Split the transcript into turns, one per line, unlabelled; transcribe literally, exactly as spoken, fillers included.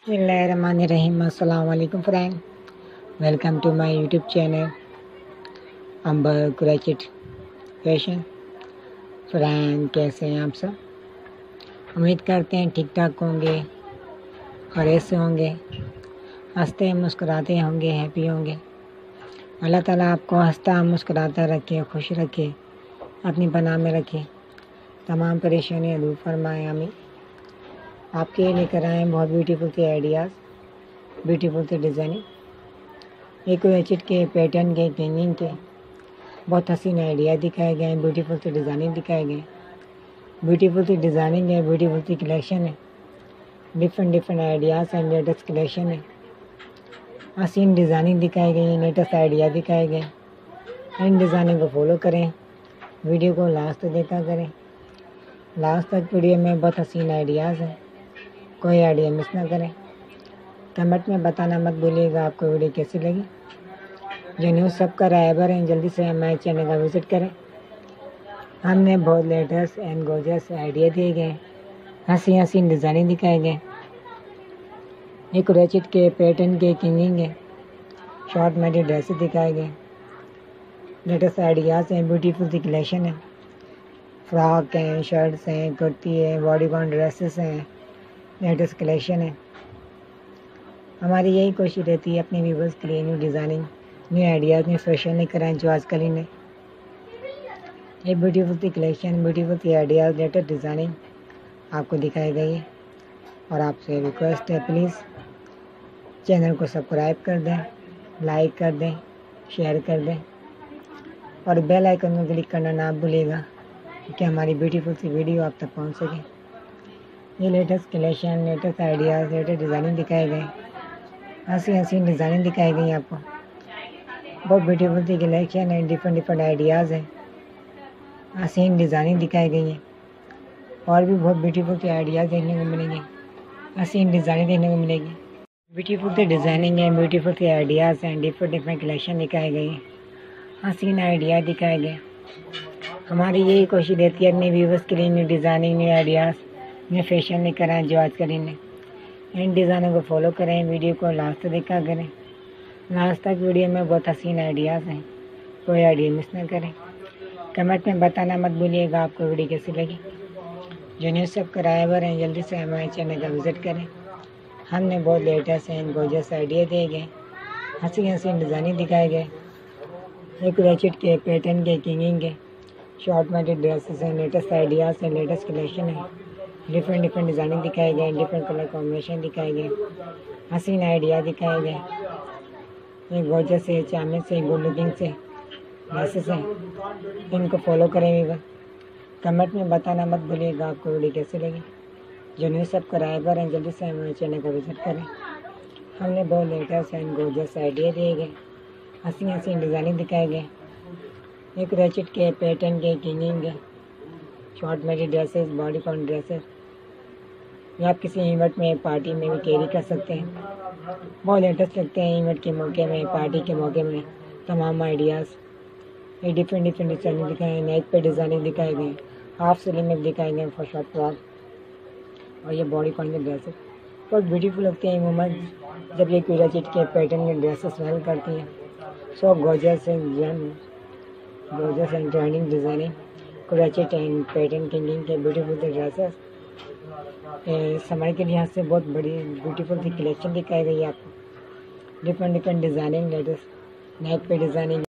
बिस्मिल्लाहिर्रहमानिर्रहीम। अस्सलाम वालेकुम friend, welcome to my YouTube channel Ambar कुरैशिट फैशन। फ्रेंड, कैसे हैं आप सब? उम्मीद करते हैं ठीक ठाक होंगे, खैरियत से होंगे, हंसते मुस्कुराते होंगे, हैप्पी होंगे। अल्लाह ताला आपको हंसता मुस्कुराता रखे, खुश रखे, अपनी पनाह में रखे, तमाम परेशानियाँ दूर फरमाए। आमीन। आपके लिए लेकर आए हैं बहुत ब्यूटीफुल से आइडियाज़, ब्यूटीफुल से डिज़ाइनिंग, एक वेचिट के पैटर्न के किंगिंग के बहुत हसीन आइडिया दिखाए गए हैं, ब्यूटीफुल से डिज़ाइनिंग दिखाए गए, ब्यूटीफुल सी डिज़ाइनिंग है, ब्यूटीफुल सी कलेक्शन है, डिफरेंट डिफरेंट आइडियाज़ हैं, लेटेस्ट कलेक्शन है, हसीन डिज़ाइनिंग दिखाई गई है, लेटेस्ट आइडिया दिखाए गए। इन डिज़ाइनिंग को फॉलो करें, वीडियो को लास्ट तक देखा करें। लास्ट तक वीडियो में बहुत हसीन आइडियाज़ हैं, कोई आइडिया मिस ना करें। कमेंट में बताना मत भूलिएगा आपको वीडियो कैसी लगी। जो न्यूज़ सबका रायबर हैं, जल्दी से हमारे चैनल का विज़िट करें। हमने बहुत लेटेस्ट एंड गोर्जियस आइडिया दिए गए, हंसी हसीन डिज़ाइनिंग दिखाए गए, एक रेचिट के पैटर्न के किंगिंग है, शॉर्ट मेडी ड्रेसेस दिखाए गए, लेटेस्ट आइडियाज़ हैं, ब्यूटीफुल सी कलेक्शन है, फ्रॉक हैं, शर्ट्स हैं, कुर्ती है, बॉडीकॉन ड्रेसेस हैं, लेटेस्ट कलेक्शन है। हमारी यही कोशिश रहती है अपने व्यूवर्स के लिए new designing, new ideas, new fashion लेकर आएँ जो आजकल ही ने ये ब्यूटीफुल सी कलेक्शन, ब्यूटीफुल सी आइडियाज़, लेटेस्ट डिज़ाइनिंग आपको दिखाई गई है। और आपसे रिक्वेस्ट है, प्लीज़ चैनल को सब्सक्राइब कर दें, लाइक कर दें, शेयर कर दें और बेल आइकन को क्लिक करना ना भूलिएगा कि हमारी ब्यूटीफुल सी वीडियो आप तक पहुंच सके। ये latest collection, latest ideas, latest designing दिखाए गए, हंसी हंसी डिज़ाइनिंग दिखाई गई आपको। बहुत ब्यूटीफुल सी कलेक्शन है, डिफरेंट डिफरेंट आइडियाज़ हैं, हसीन डिज़ाइनिंग दिखाई गई है और भी बहुत ब्यूटीफुल सी आइडियाज़ देखने को मिलेंगे, हसीन डिज़ाइनिंग देखने को मिलेगी। ब्यूटीफुल सी डिज़ाइनिंग है, ब्यूटीफुल सी आइडियाज़ हैं, डिफरेंट डिफरेंट कलेक्शन दिखाए गए, हसीन आइडिया दिखाए गए। हमारी यही कोशिश रहती है अपने व्यूवर्स के लिए new designing, new ideas, new fashion लेकर आएँ जो आजकल इन्हें। इन डिज़ाइनों को फॉलो करें, वीडियो को लास्ट तक देखा करें। लास्ट तक वीडियो में बहुत हसीन आइडियाज़ हैं, कोई आइडिया मिस ना करें। कमेंट में बताना मत भूलिएगा आपको वीडियो कैसी लगी। जो न्यूज़ सब्सक्राइबर हैं, जल्दी से हमारे चैनल का विज़िट करें। हमने बहुत लेटेस्ट एंड गोर्जियस आइडिया दिए गए, हंसी हंसी डिज़ाइनिंग दिखाए गए, एक रेचिट के पैटर्न के किंगिंग के शॉर्ट मेडी ड्रेसेस हैं, लेटेस्ट आइडियाज़ हैं, लेटेस्ट कलेक्शन है, डिफरेंट डिफरेंट डिज़ाइनिंग दिखाए गए, डिफरेंट कलर कॉम्बिनेशन दिखाए गए, हसीन आइडिया दिखाए गए, एक गोर्जियस से, चामिल से, गुड लुकिंग से ड्रेसेस हैं। इनको फॉलो करें व्यूअर। कमेंट में बताना मत भूलिएगा आपको वीडियो कैसी लगी। जो न्यूज़ सब्सक्राइबर हैं, जल्दी से हमारे चैनल का विज़िट करें। हमने बहुत लेटेस्ट एंड गोर्जियस आइडिया दिए गए, हंसी हंसी डिज़ाइनिंग दिखाए गए, एक रेचिट के पैटर्न के किंगिंग है, short midi dresses, bodycon dresses, या आप किसी इवेंट में, पार्टी में भी कैरी कर सकते हैं। बहुत लेटेस्ट लगते हैं इवेंट के मौके में, पार्टी के मौके में। तमाम आइडियाज़, ये डिफरेंट डिफरेंट डिज़ाइनिंग दिखाए, नेक पे डिज़ाइनिंग दिखाए गए, हाफ स्लीव में दिखाए गए फॉर शॉर्ट फ्रॉक, और ये बॉडीकॉन के ड्रेसेस बहुत ब्यूटीफुल लगते हैं वुमेन जब ये क्यूराचिट के पैटर्न के ड्रेसेस वेयर करती हैं। So gorgeous and gorgeous and trending designing, क्यूराचिट एंड पैटर्न किंगिंग के ब्यूटीफुल से ड्रेसेस। समय के लिहाज से बहुत बड़ी ब्यूटीफुल सी कलेक्शन दिखाई गई है आपको, different different designing, latest neck पे डिज़ाइनिंग,